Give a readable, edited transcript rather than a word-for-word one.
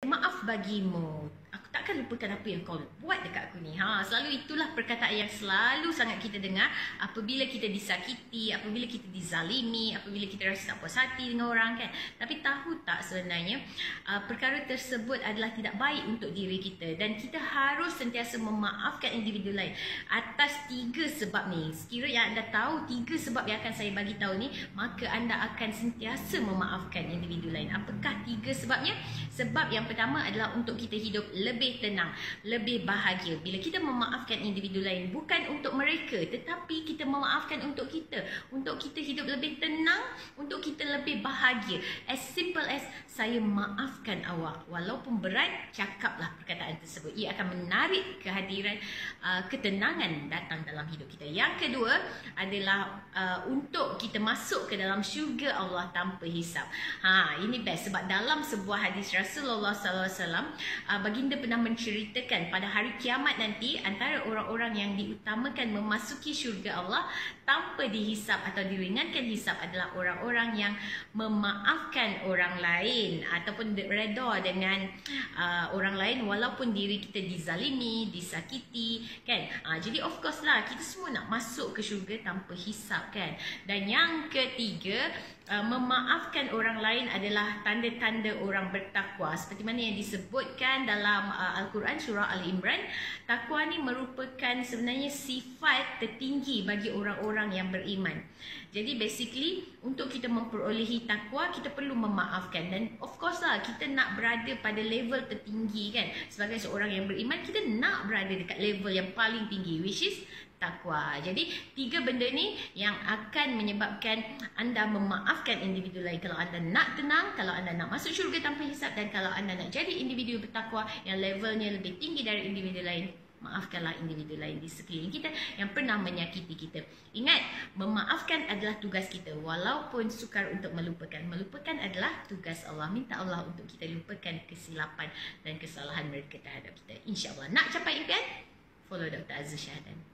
Maaf bagimu, aku takkan lupakan apa yang kau buat dekat aku ni. Selalu itulah perkataan yang selalu sangat kita dengar apabila kita disakiti, apabila kita dizalimi, apabila kita rasa tak puas hati dengan orang, kan. Tapi tahu tak sebenarnya perkara tersebut adalah tidak baik untuk diri kita, dan kita harus sentiasa memaafkan individu lain atas 3 sebab ni. Sekiranya anda tahu 3 sebab yang akan saya bagi tahu ni, maka anda akan sentiasa memaafkan individu lain. Apakah 3 sebabnya? Sebab yang pertama adalah untuk kita hidup lebih tenang, lebih bahagia. Bila kita memaafkan individu lain, bukan untuk mereka, tetapi kita memaafkan untuk kita hidup lebih tenang, untuk kita lebih bahagia. As simple as, saya maafkan awak. Walaupun berat, cakaplah perkataan tersebut. Ia akan menarik kehadiran ketenangan datang dalam hidup kita. Yang kedua adalah untuk kita masuk ke dalam syurga Allah tanpa hisap. Ini best, sebab dalam sebuah hadis Rasulullah SAW, baginda pernah menceritakan pada hari kiamat nanti, antara orang-orang yang diutamakan memasuki syurga Allah tanpa dihisap atau diringankan hisap adalah orang-orang yang memaafkan orang lain ataupun reda dengan orang lain walaupun diri kita dizalimi, disakiti, kan. Jadi of course lah, kita semua nak masuk ke syurga tanpa hisap, kan. Dan yang ketiga, memaafkan orang lain adalah tanda-tanda orang bertakwa. Seperti mana yang disebutkan dalam Al-Quran surah Al-Imran, takwa ni merupakan sebenarnya sifat tertinggi bagi orang-orang yang beriman. Jadi basically, untuk kita memperolehi takwa, kita perlu memaafkan. Dan of course lah, kita nak berada pada level tertinggi, kan. Sebagai seorang yang beriman, kita nak berada dekat level yang paling tinggi, which is takwa. Jadi 3 benda ni yang akan menyebabkan anda memaafkan individu lain. Kalau anda nak tenang, kalau anda nak masuk syurga tanpa hisap, dan kalau anda nak jadi individu bertakwa yang levelnya lebih tinggi dari individu lain, maafkanlah individu lain di sekeliling kita yang pernah menyakiti kita. Ingat, memaafkan adalah tugas kita, walaupun sukar untuk melupakan. Melupakan adalah tugas Allah. Minta Allah untuk kita lupakan kesilapan dan kesalahan mereka terhadap kita. InsyaAllah. Nak capai impian? Follow Dr. Aziz Syahdan.